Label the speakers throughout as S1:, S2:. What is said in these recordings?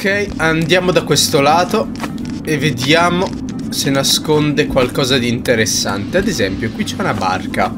S1: Ok, andiamo da questo lato e vediamo se nasconde qualcosa di interessante. Ad esempio, qui c'è una barca.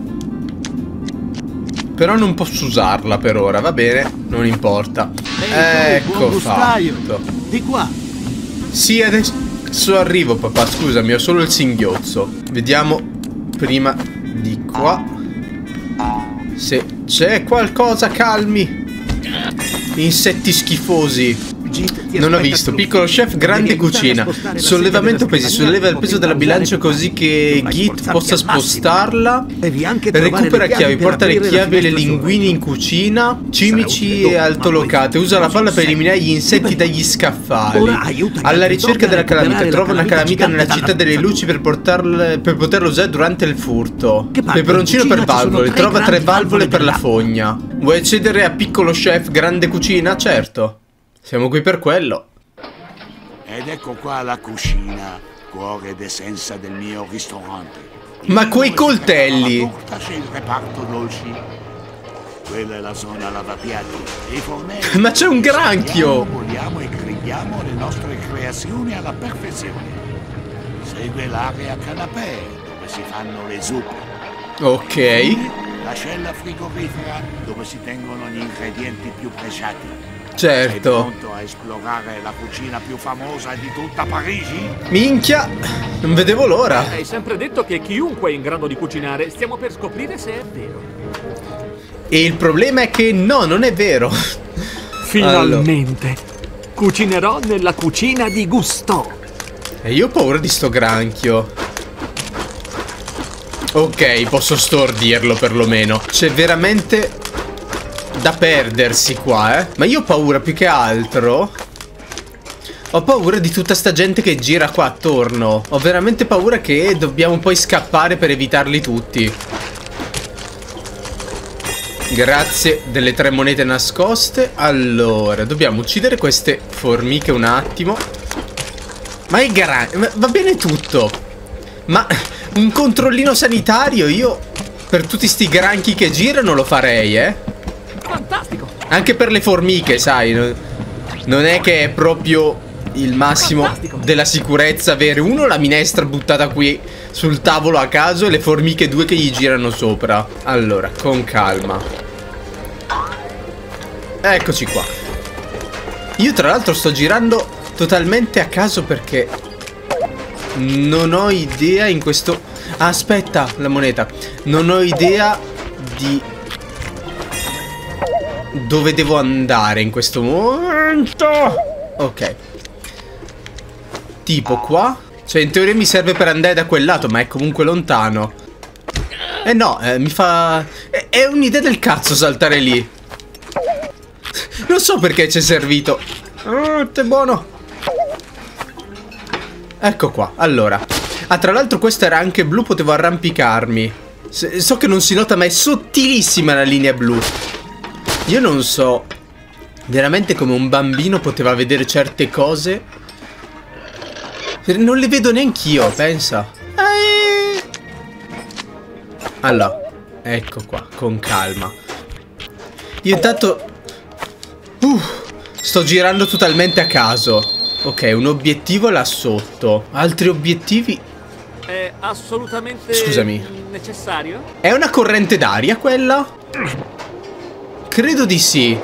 S1: Però non posso usarla per ora, va bene, non importa. Ecco fatto.
S2: Di qua.
S1: Sì, adesso arrivo, papà, scusami, ho solo il singhiozzo. Vediamo prima di qua se c'è qualcosa. Calmi. Insetti schifosi. Non ho visto. Piccolo chef, grande cucina. Sollevamento pesi. Solleva il peso della bilancia così che Git possa spostarla. Recupera chiavi. Porta le chiavi e le linguine in cucina. Cimici e altolocate. Usa la palla per eliminare gli insetti dagli scaffali. Alla ricerca della calamita. Trova una calamita nella città delle luci per poterla usare durante il furto. Peperoncino per valvole. Trova 3 valvole per la fogna. Vuoi accedere a piccolo chef, grande cucina? Certo. Siamo qui per quello.
S2: Ed ecco qua la cucina, cuore ed essenza del mio ristorante.
S1: Ma quei coltelli!
S2: C'è il reparto dolci. Quella è la zona lavapiatti. E i fornelli.
S1: Ma c'è un granchio!
S2: Vogliamo e grigliamo le nostre creazioni alla perfezione. Segue l'area canapè, dove si fanno le zuppe.
S1: Ok.
S2: La cella frigorifera, dove si tengono gli ingredienti più pregiati.
S1: Certo.
S2: Sei pronto a esplorare la cucina più famosa di tutta Parigi?
S1: Minchia, non vedevo l'ora.
S3: Hai sempre detto che chiunque è in grado di cucinare. Stiamo per scoprire se è vero.
S1: E il problema è che no, non è vero.
S3: Finalmente. Allora. Cucinerò nella cucina di Gusteau.
S1: E io ho paura di sto granchio. Ok, posso stordirlo perlomeno. C'è veramente da perdersi qua, eh. Ma io ho paura più che altro. Ho paura di tutta sta gente che gira qua attorno. Ho veramente paura che dobbiamo poi scappare per evitarli tutti. Grazie delle 3 monete nascoste. Allora, dobbiamo uccidere queste formiche un attimo. Ma il va bene tutto. Ma un controllino sanitario io per tutti sti granchi che girano lo farei, eh.
S3: Fantastico.
S1: Anche per le formiche, sai. Non è che è proprio il massimo della sicurezza avere uno la minestra buttata qui sul tavolo a caso e le formiche 2 che gli girano sopra. Allora, con calma. Eccoci qua. Io tra l'altro sto girando totalmente a caso perché non ho idea in questo... Ah, aspetta, la moneta. Non ho idea di dove devo andare in questo momento. Ok. Tipo qua. Cioè in teoria mi serve per andare da quel lato, ma è comunque lontano. Eh no, mi fa... È un'idea del cazzo saltare lì. Non so perché ci è servito. È buono. Ecco qua, allora. Ah, tra l'altro questo era anche blu, potevo arrampicarmi. So che non si nota, ma è sottilissima la linea blu. Io non so veramente come un bambino poteva vedere certe cose. Non le vedo neanch'io, pensa. Allora, ecco qua, con calma. Io intanto sto girando totalmente a caso. Ok, un obiettivo là sotto. Altri obiettivi?
S3: È assolutamente necessario?
S1: È una corrente d'aria quella? Credo di sì.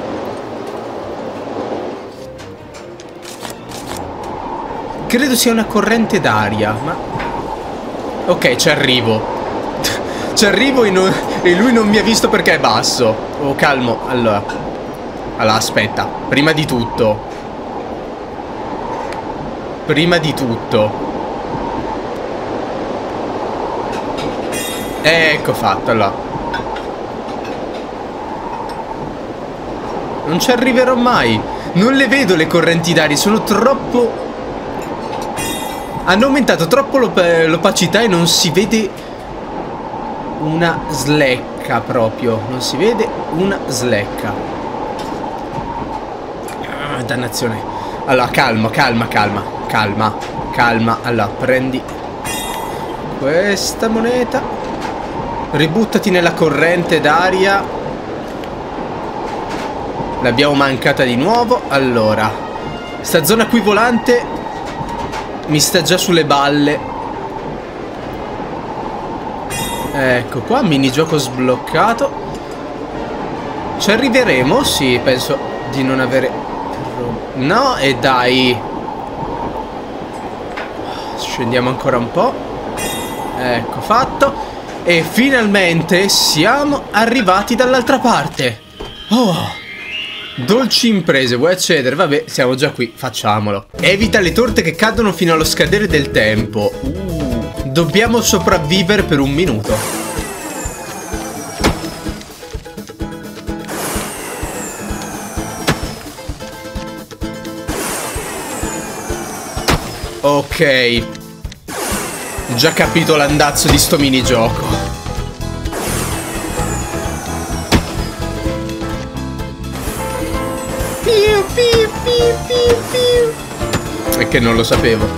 S1: Credo sia una corrente d'aria, ma... Ok, ci arrivo. Ci arrivo e lui non mi ha visto perché è basso. Oh, calmo. Allora, aspetta. Prima di tutto. Ecco fatto, allora. Non ci arriverò mai. Non le vedo le correnti d'aria, sono troppo... Hanno aumentato troppo l'opacità e non si vede una slecca proprio. Non si vede una slecca. Dannazione. Allora, calma. Allora, prendi questa moneta. Ributtati nella corrente d'aria. L'abbiamo mancata di nuovo. Allora, Sta zona qui volante mi sta già sulle balle. Ecco qua, minigioco sbloccato. Ci arriveremo? Sì, penso di non avere... No, e dai. Scendiamo ancora un po'. Ecco, fatto. E finalmente siamo arrivati dall'altra parte. Oh, dolci imprese, vuoi accedere? Vabbè, siamo già qui, facciamolo. Evita le torte che cadono fino allo scadere del tempo. Dobbiamo sopravvivere per 1 minuto. Ok. Già capito l'andazzo di sto minigioco. Piu piu piu piu piu. È che non lo sapevo.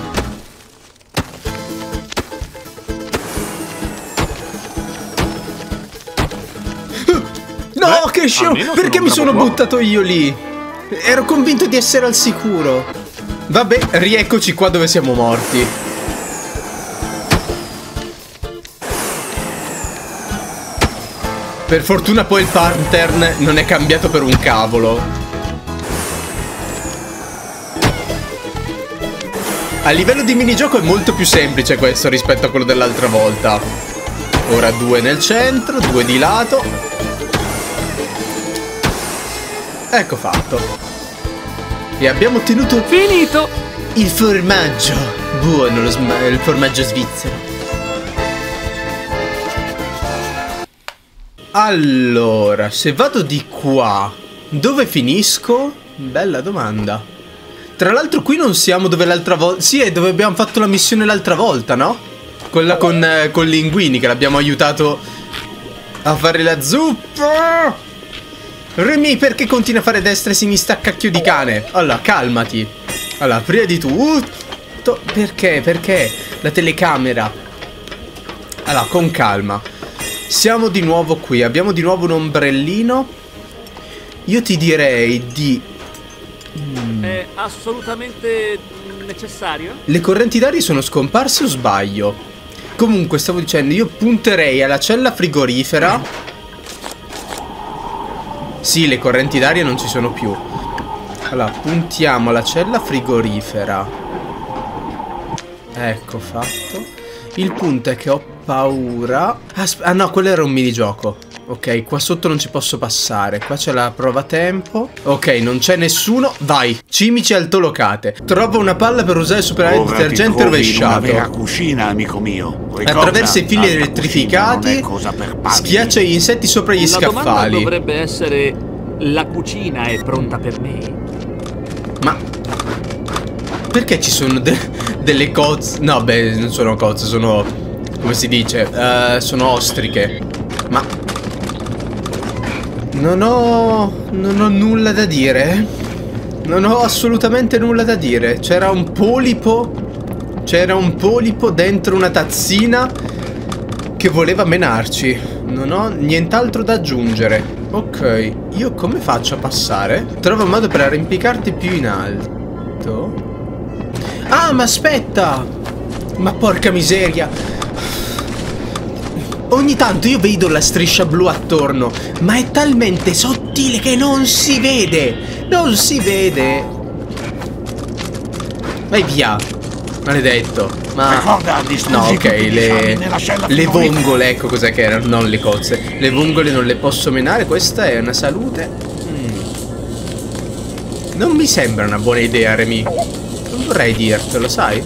S1: No, che show! Perché mi sono buttato io lì? Ero convinto di essere al sicuro. Vabbè, rieccoci qua dove siamo morti. Per fortuna poi il pattern non è cambiato per un cavolo. A livello di minigioco è molto più semplice questo rispetto a quello dell'altra volta. Ora 2 nel centro, 2 di lato. Ecco fatto. E abbiamo ottenuto...
S3: Finito!
S1: Il formaggio. Buono il formaggio svizzero. Allora, se vado di qua, dove finisco? Bella domanda. Tra l'altro qui non siamo dove l'altra volta... Sì, è dove abbiamo fatto la missione l'altra volta, no? Quella con Linguini, che l'abbiamo aiutato a fare la zuppa. Remy, perché continui a fare destra e sinistra a cacchio di cane? Allora, calmati. Allora, prima di tutto... Perché? Perché? La telecamera. Allora, con calma. Siamo di nuovo qui. Abbiamo di nuovo un ombrellino. Io ti direi di...
S3: È assolutamente necessario?
S1: Le correnti d'aria sono scomparse o sbaglio? Comunque, stavo dicendo, io punterei alla cella frigorifera. Sì, le correnti d'aria non ci sono più. Allora, puntiamo alla cella frigorifera. Ecco fatto. Il punto è che ho paura. Ah no, quello era un minigioco. Ok, qua sotto non ci posso passare. Qua c'è la prova tempo. Ok, non c'è nessuno. Vai, cimici altolocate. Trova una palla per usare il superare detergente rovesciato.
S2: Una vera cucina, amico mio. Ricorda,
S1: attraversa i fili elettrificati. Schiaccia gli insetti sopra gli scaffali.
S3: La domanda dovrebbe essere: la cucina è pronta per me?
S1: Ma perché ci sono delle cozze? No, beh, non sono cozze, sono... come si dice? Sono ostriche. Ma non ho nulla da dire. Non ho assolutamente nulla da dire. C'era un polipo. C'era un polipo dentro una tazzina che voleva menarci. Non ho nient'altro da aggiungere. Ok, io come faccio a passare? Trova un modo per arrampicarti più in alto. Ah, ma aspetta! Ma porca miseria! Ogni tanto io vedo la striscia blu attorno, ma è talmente sottile che non si vede! Non si vede! Vai via! Maledetto! Ma... no, ok, le vongole, ecco cos'è che erano, non le cozze. Le vongole non le posso menare, questa è una salute. Non mi sembra una buona idea, Remy. Non vorrei dirtelo, sai?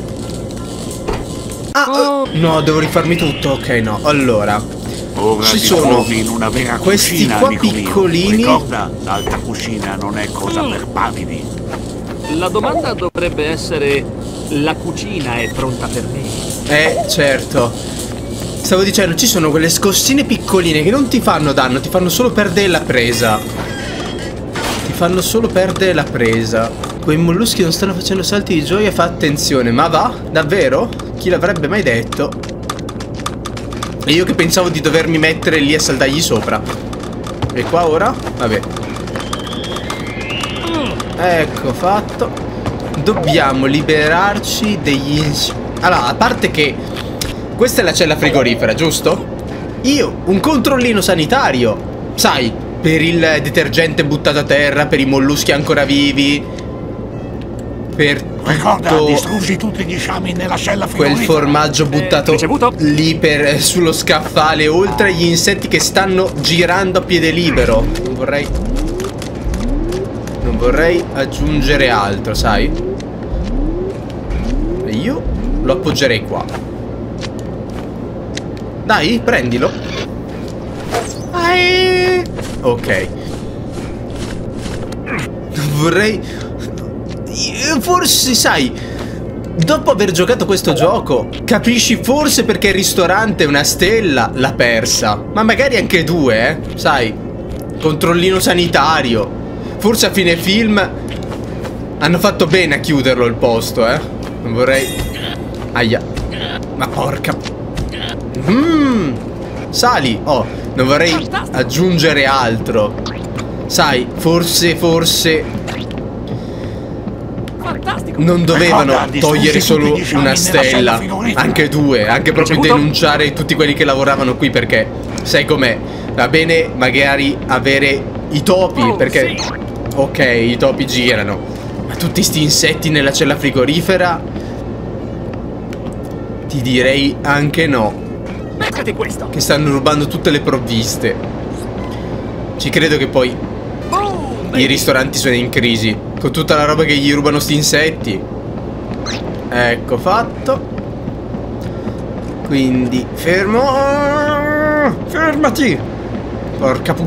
S1: Ah, no, devo rifarmi tutto. Ok, no. Allora, ci sono questi qua piccolini.
S2: Ricorda, l'alta cucina non è cosa per pavidi.
S3: La domanda dovrebbe essere: la cucina è pronta per me?
S1: Certo. Stavo dicendo, ci sono quelle scossine piccoline che non ti fanno danno, ti fanno solo perdere la presa. Ti fanno solo perdere la presa. Quei molluschi non stanno facendo salti di gioia, fa attenzione. Ma va? Davvero? Chi l'avrebbe mai detto? E io che pensavo di dovermi mettere lì a saltargli sopra. E qua ora? Vabbè. Ecco, fatto. dobbiamo liberarci degli... Allora, a parte che questa è la cella frigorifera, giusto? Io, un controllino sanitario, sai, per il detergente buttato a terra, per i molluschi ancora vivi, per
S2: Ricorda, distruggi tutti gli sciami nella cella frigorifera.
S1: quel formaggio buttato lì sullo scaffale, oltre agli insetti che stanno girando a piede libero. Non vorrei aggiungere altro, sai? E io lo appoggerei qua. Dai, prendilo. Ok. Vorrei... Forse, sai, dopo aver giocato questo gioco, capisci forse perché il ristorante una stella l'ha persa. Ma magari anche due, sai. Controllino sanitario. Forse a fine film hanno fatto bene a chiuderlo il posto, Non vorrei... Aia. Ma porca... Sali. Oh, non vorrei aggiungere altro. Sai, forse... non dovevano togliere solo una stella, anche due, anche proprio denunciare tutti quelli che lavoravano qui, perché sai com'è, va bene magari avere i topi, perché ok, i topi girano, ma tutti sti insetti nella cella frigorifera ti direi anche no, che stanno rubando tutte le provviste. Ci credo che poi i ristoranti sono in crisi con tutta la roba che gli rubano sti insetti. Ecco fatto. Quindi fermo. Fermati. Porca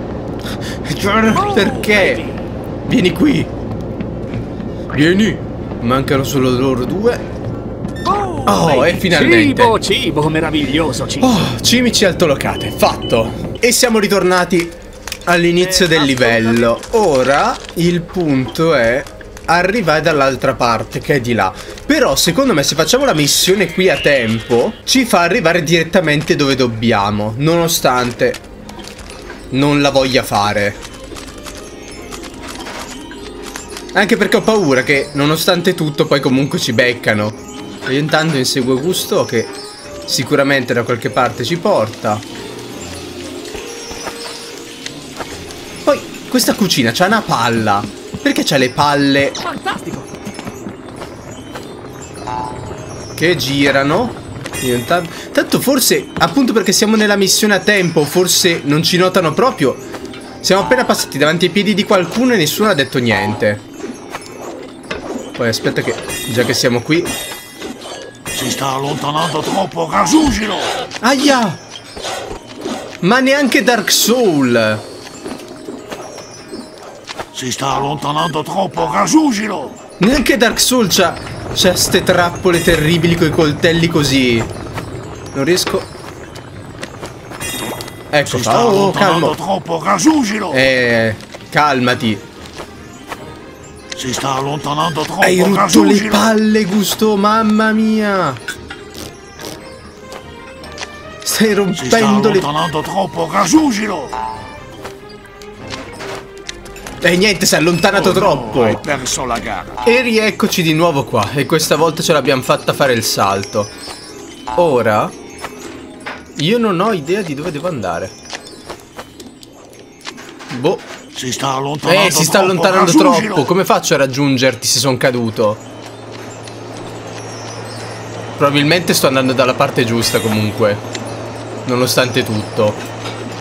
S1: perché? Vieni qui. Vieni. Mancano solo loro due. Oh, e finalmente
S3: cibo meraviglioso, cibo.
S1: Oh, cimici altolocate. Fatto. E siamo ritornati all'inizio del livello. Ora il punto è arrivare dall'altra parte, che è di là. Però secondo me se facciamo la missione qui a tempo ci fa arrivare direttamente dove dobbiamo, nonostante non la voglia fare. Anche perché ho paura che nonostante tutto poi comunque ci beccano. E io intanto inseguo Gusto, che sicuramente da qualche parte ci porta. Questa cucina c'ha una palla. Perché c'ha le palle?
S3: Fantastico.
S1: Che girano. Tanto forse, appunto perché siamo nella missione a tempo, forse non ci notano proprio. Siamo appena passati davanti ai piedi di qualcuno e nessuno ha detto niente. Poi aspetta che, già che siamo qui...
S2: Si sta allontanando troppo, raggiungilo!
S1: Aia! Ma neanche Dark Soul!
S2: Si sta allontanando troppo, raggiungilo!
S1: Neanche Dark Souls c'ha ste trappole terribili coi coltelli così. Non riesco. Ecco qua. Oh, calmo.
S2: Troppo, raggiungilo!
S1: Calmati.
S2: Si sta allontanando troppo,
S1: hai rotto le palle, Gusto, mamma mia. Stai rompendo
S2: si sta allontanando troppo, raggiungilo!
S1: E niente, si è allontanato troppo.
S2: Hai perso la gara.
S1: E rieccoci di nuovo qua. E questa volta ce l'abbiamo fatta fare il salto. Ora io non ho idea di dove devo andare. Boh.
S2: Si sta allontanando
S1: si sta allontanando troppo. Come faccio a raggiungerti se sono caduto? Probabilmente sto andando dalla parte giusta comunque, nonostante tutto.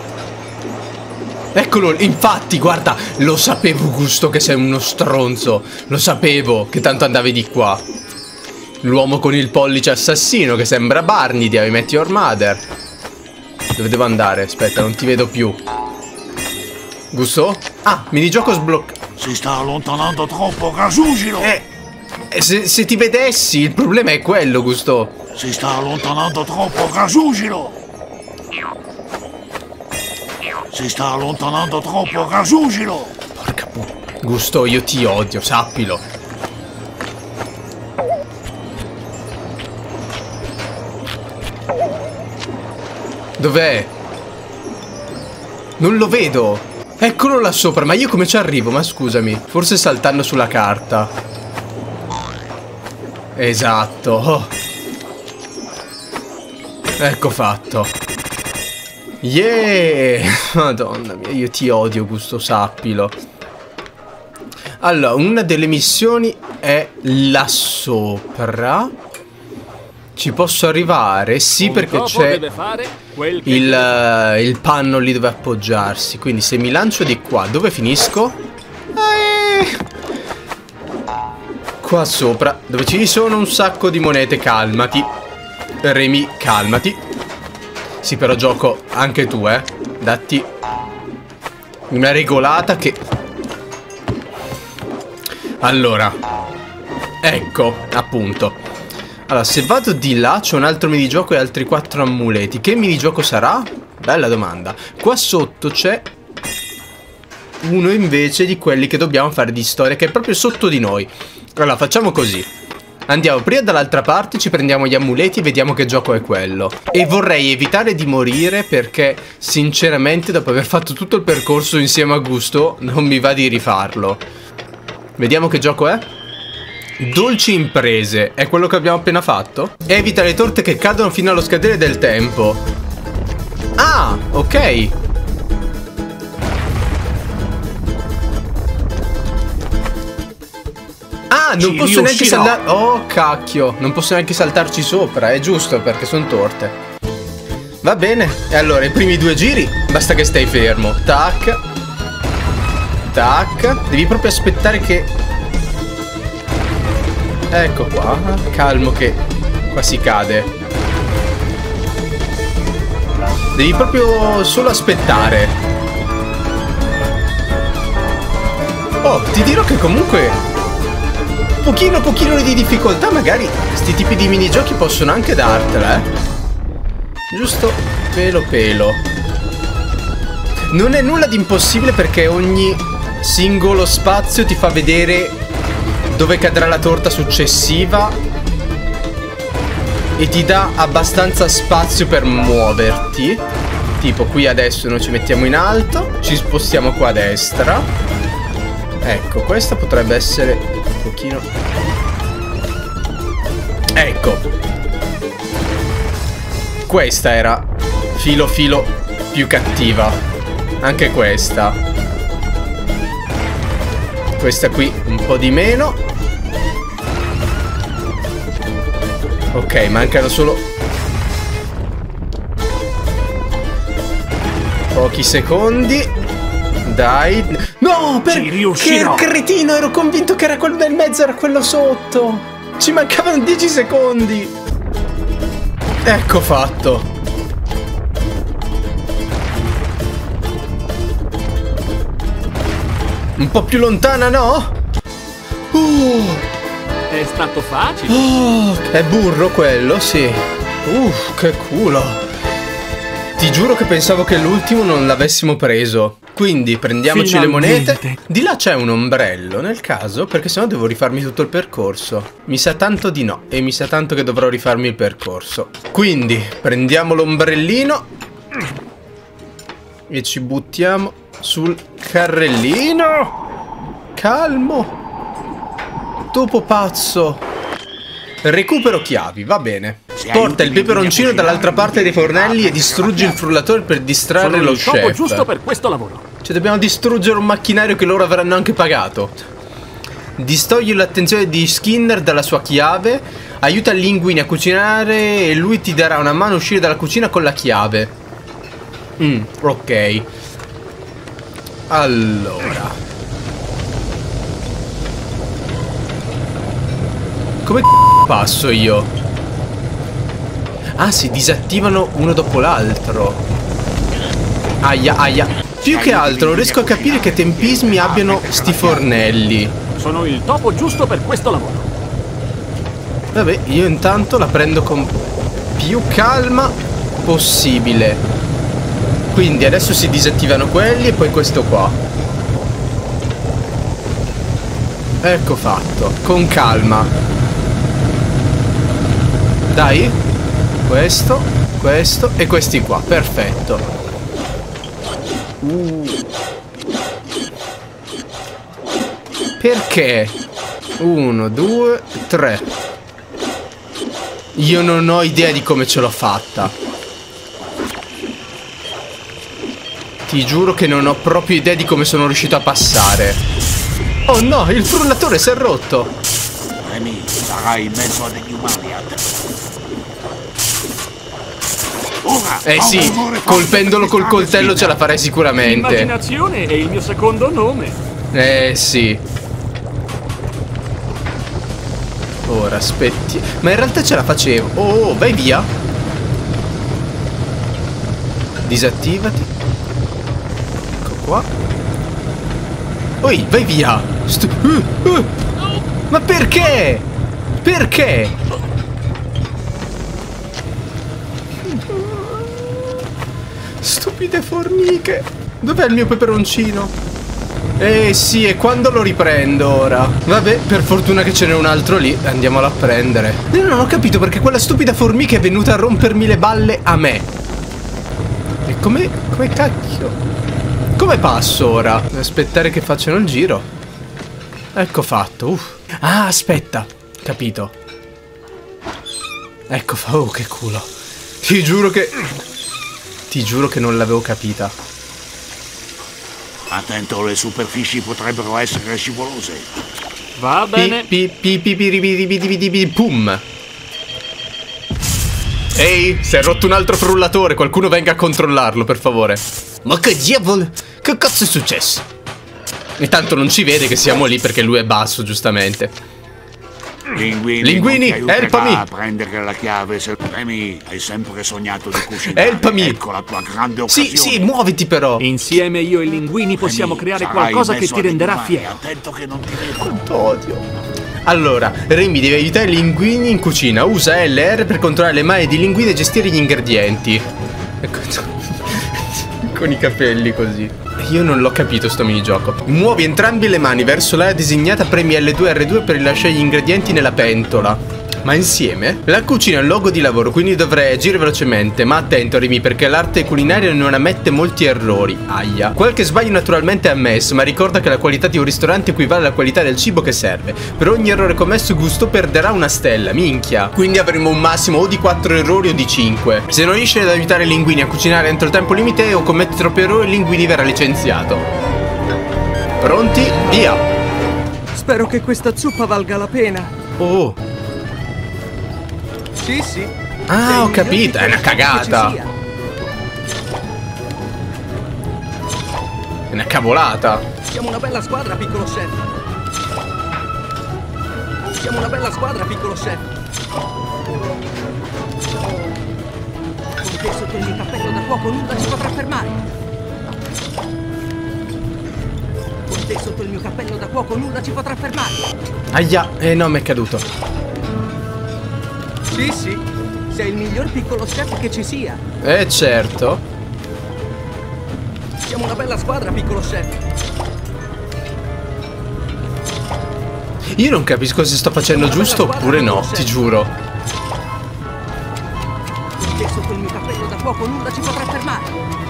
S1: Eccolo, infatti, guarda, lo sapevo, Gusto, che sei uno stronzo. Lo sapevo che tanto andavi di qua. L'uomo con il pollice assassino che sembra Barney di I Met Your Mother. Dove devo andare? Aspetta, non ti vedo più. Gusto? Ah, minigioco sbloccato.
S2: Si sta allontanando troppo, raggiungilo!
S1: Se ti vedessi, il problema è quello, Gusto.
S2: Si sta allontanando troppo, raggiungilo! Si sta allontanando troppo, raggiungilo!
S1: Porca puttana. Gusto, io ti odio, sappilo. Dov'è? Non lo vedo. Eccolo là sopra, ma io come ci arrivo? Ma scusami, forse saltando sulla carta. Esatto. Oh. Ecco fatto. Yeah. Madonna mia, io ti odio, Gusto, sappilo. Allora, una delle missioni è là sopra. Ci posso arrivare? Sì, perché c'è il panno lì dove appoggiarsi. Quindi se mi lancio di qua, dove finisco? Qua sopra, dove ci sono un sacco di monete. Calmati, Remy, calmati. Sì, però gioco anche tu, datti una regolata che... Allora, ecco, appunto. Allora, se vado di là c'è un altro minigioco e altri 4 amuleti. Che minigioco sarà? Bella domanda. Qua sotto c'è uno invece di quelli che dobbiamo fare di storia, che è proprio sotto di noi. Allora, facciamo così. Andiamo prima dall'altra parte, ci prendiamo gli amuleti e vediamo che gioco è quello. E vorrei evitare di morire perché, sinceramente, dopo aver fatto tutto il percorso insieme a Gusto, non mi va di rifarlo. Vediamo che gioco è. Dolci imprese. È quello che abbiamo appena fatto? Evita le torte che cadono fino allo scadere del tempo. Ah, ok. Ah, non posso neanche saltare. Oh, cacchio. Non posso neanche saltarci sopra. È giusto, perché sono torte. Va bene. E allora, i primi 2 giri basta che stai fermo. Tac. Tac. Devi proprio aspettare che... Ecco qua. Calmo che qua si cade. Devi proprio solo aspettare. Oh, ti dirò che comunque pochino di difficoltà magari sti tipi di minigiochi possono anche dartela, giusto pelo. Non è nulla di impossibile perché ogni singolo spazio ti fa vedere dove cadrà la torta successiva e ti dà abbastanza spazio per muoverti. Tipo qui adesso noi ci mettiamo in alto, ci spostiamo qua a destra. Ecco, questa potrebbe essere un pochino... Ecco. Questa era filo più cattiva. Anche questa. Questa qui un po' di meno. Ok, mancano solo pochi secondi. Dai. No, che cretino, ero convinto che era quello del mezzo, era quello sotto. Ci mancavano 10 secondi. Ecco fatto. Un po' più lontana, no?
S3: È stato facile.
S1: È burro quello, sì. Che culo. Ti giuro che pensavo che l'ultimo non l'avessimo preso. Quindi prendiamoci finalmente le monete. Di là c'è un ombrello nel caso, perché sennò devo rifarmi tutto il percorso. Mi sa tanto di no. E mi sa tanto che dovrò rifarmi il percorso. Quindi prendiamo l'ombrellino e ci buttiamo sul carrellino. Calmo. Topo pazzo. Recupero chiavi, va bene. Porta il peperoncino dall'altra parte dei fornelli e distruggi il frullatore per distrarre lo chef.
S3: Sono il giusto per questo lavoro.
S1: Cioè dobbiamo distruggere un macchinario che loro avranno anche pagato. Distogli l'attenzione di Skinner dalla sua chiave. Aiuta Linguini a cucinare e lui ti darà una mano a uscire dalla cucina con la chiave. Ok. Allora, come passo io? Ah, si disattivano uno dopo l'altro. Aia. Più che altro non riesco a capire che tempismi abbiano sti fornelli.
S3: Sono il topo giusto per questo lavoro.
S1: Vabbè, io intanto la prendo con più calma possibile. Quindi adesso si disattivano quelli e poi questo qua. Ecco fatto. Con calma. Dai. Questo e questi qua. Perfetto. Perché? 1, 2, 3. Io non ho idea di come ce l'ho fatta. Ti giuro che non ho proprio idea di come sono riuscito a passare. Oh no, il frullatore si è rotto.
S2: Remy, sarai in mezzo a degli umani, ora,
S1: Sì, colpendolo col coltello ce la farei sicuramente.
S3: Immaginazione è il mio secondo nome.
S1: Sì. Ora aspetti. Ma in realtà ce la facevo. Oh, vai via. Disattivati. Ecco qua. Oi, vai via. Ma perché? Perché? Stupide formiche. Dov'è il mio peperoncino? Sì, e quando lo riprendo ora? Vabbè, per fortuna che ce n'è un altro lì. Andiamolo a prendere. Io non ho capito perché quella stupida formica è venuta a rompermi le balle a me. E come cacchio? Come passo ora? Aspettare che facciano il giro. Ecco fatto. Ah, aspetta. Capito. Ecco fa. Oh, che culo. Ti giuro che non l'avevo capita.
S2: Attento, le superfici potrebbero essere scivolose.
S3: Va bene.
S1: Pum. Ehi, si è rotto un altro frullatore. Qualcuno venga a controllarlo, per favore. Ma che diavolo? Che cazzo è successo? E tanto non ci vede che siamo lì perché lui è basso, giustamente. Linguini, helpami!
S2: A prendere la chiave. Se Remy, hai sempre sognato di cucinare.
S1: Helpami!
S2: Ecco la tua grande occasione.
S1: Sì, muoviti però.
S3: Insieme io e Linguini possiamo creare qualcosa che ti renderà fiero.
S2: Attento che non ti vedo.
S1: Quanto odio. Allora, Remy deve aiutare i Linguini in cucina. Usa LR per controllare le mani di Linguini e gestire gli ingredienti. Ecco, con i capelli così. Io non l'ho capito sto minigioco. Muovi entrambe le mani verso l'area designata, premi L2 e R2 per rilasciare gli ingredienti nella pentola. Ma insieme? La cucina è un luogo di lavoro, quindi dovrei agire velocemente. Ma attento, Remy, perché l'arte culinaria non ammette molti errori. Aia. Qualche sbaglio naturalmente è ammesso, ma ricorda che la qualità di un ristorante equivale alla qualità del cibo che serve. Per ogni errore commesso Gusto perderà una stella, minchia. Quindi avremo un massimo o di 4 errori o di 5. Se non riesci ad aiutare i Linguini a cucinare entro il tempo limite o commetti troppi errori, Linguini verrà licenziato. Pronti? Via.
S4: Spero che questa zuppa valga la pena.
S1: Oh.
S4: Sì.
S1: Ah, ho capito, è una cagata. È una cavolata.
S4: Siamo una bella squadra, piccolo chef. Siamo una bella squadra, piccolo chef. Con te sotto il mio cappello da fuoco nulla ci potrà fermare. Con te sotto il mio cappello da fuoco nulla ci potrà fermare.
S1: Aia, no, mi è caduto.
S4: Sì, sei il miglior piccolo chef che ci sia.
S1: Certo.
S4: Siamo una bella squadra, piccolo chef.
S1: Io non capisco se sto facendo giusto oppure no, ti giuro.
S4: Con te sotto il mio cappello da fuoco nulla ci potrà fermare.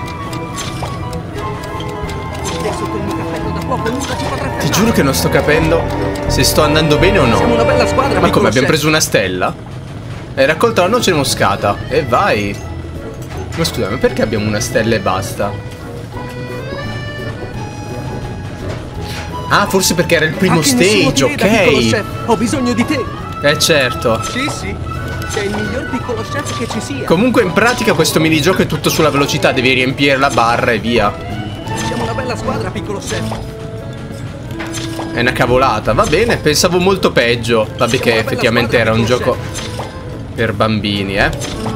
S4: Con te sotto il mio cappello da fuoco nulla ci potrà fermare.
S1: Ti giuro che non sto capendo se sto andando bene o no.
S4: Siamo una bella squadra,
S1: ma come, abbiamo preso una stella? Hai raccolto la noce moscata. E vai. Ma scusa, ma perché abbiamo una stella e basta? Ah, forse perché era il primo stage, ok.
S4: Ho bisogno di te.
S1: Certo.
S4: Sì, sei il miglior piccolo chef che ci sia.
S1: Comunque in pratica questo minigioco è tutto sulla velocità. Devi riempire la barra e via.
S4: Siamo una bella squadra, piccolo chef.
S1: È una cavolata, va bene, pensavo molto peggio. Vabbè che effettivamente era un gioco per bambini,
S4: Con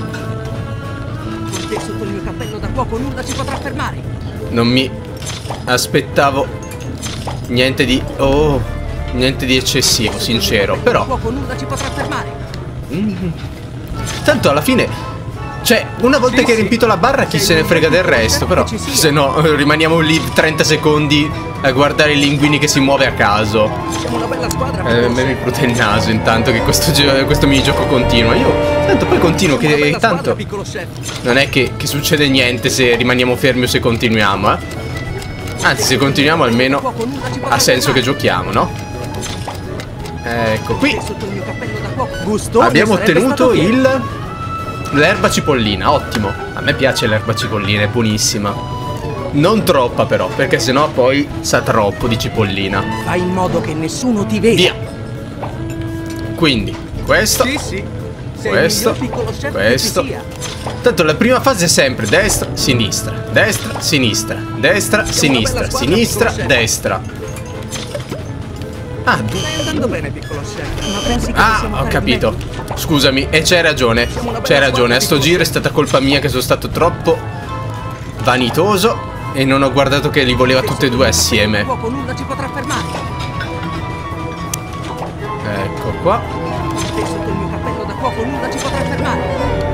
S4: te sotto il mio cappello da fuoco nulla ci potrà fermare.
S1: Non mi aspettavo niente di... Oh, niente di eccessivo, sincero. Però
S4: fuoco nulla ci potrà fermare.
S1: Tanto alla fine... Cioè, una volta che hai riempito la barra chi se ne frega del resto. Però se no rimaniamo lì 30 secondi a guardare i Linguini che si muove a caso.
S4: Siamo una bella squadra.
S1: Me mi prute il naso intanto che questo minigioco continua. Io tanto poi continuo, che tanto non è che succede niente se rimaniamo fermi o se continuiamo, Anzi, se continuiamo almeno ha senso che giochiamo, no? Ecco qui.
S4: Sotto il mio cappello da cuoco. Gustoso.
S1: Abbiamo
S4: sarebbe
S1: ottenuto
S4: stato fiero.
S1: l'erba cipollina, ottimo. A me piace l'erba cipollina, è buonissima. Non troppa però, perché sennò poi sa troppo di cipollina.
S4: Fai in modo che nessuno ti veda.
S1: Via. Quindi, questo.
S4: Sì, sì. Sei
S1: Questo,
S4: il miglior piccolo chef
S1: questo.
S4: che ci sia.
S1: Tanto la prima fase è sempre destra, sinistra, destra, sinistra, destra, sinistra,
S4: squadra,
S1: sinistra,
S4: piccolo chef.
S1: destra. Ah,
S4: Stai andando bene, piccolo chef. Ma pensi che possiamo
S1: ho
S4: fare
S1: capito.
S4: meglio?
S1: Scusami, e c'hai ragione. C'hai ragione, a sto giro è stata colpa mia che sono stato troppo vanitoso e non ho guardato che li voleva tutti e due assieme.
S4: Poco, nulla ci potrà fermare.
S1: Ecco qua.
S4: E sotto il mio cappello da cuoco nulla ci potrà fermare.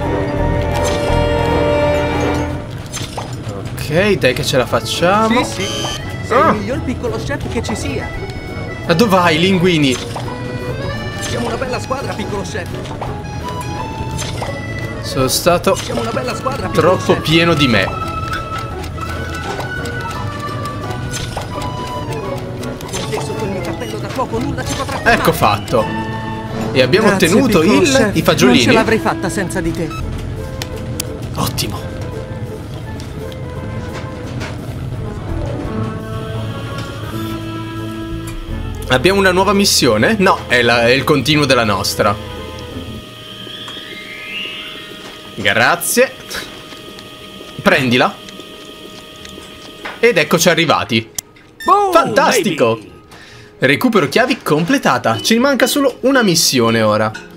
S1: Ok, dai che ce la facciamo.
S4: Sì, sì. Sei il miglior piccolo chef che ci sia.
S1: Ma dove vai, linguini?
S4: Siamo una bella squadra, piccolo chef.
S1: Sono stato
S4: Siamo una bella squadra, piccolo
S1: troppo
S4: chef.
S1: pieno di me.
S4: E sotto il mio cappello da cuoco nulla ci potrà fermare.
S1: Ecco fatto. E abbiamo
S4: Grazie,
S1: ottenuto
S4: piccolo chef.
S1: i fagiolini.
S4: Non ce l'avrei fatta senza di te.
S1: Ottimo. Abbiamo una nuova missione? No, è il continuo della nostra. Grazie. Prendila. Ed eccoci arrivati.
S3: Boom,
S1: Fantastico.
S3: baby.
S1: Recupero chiavi completata. Ci manca solo una missione ora.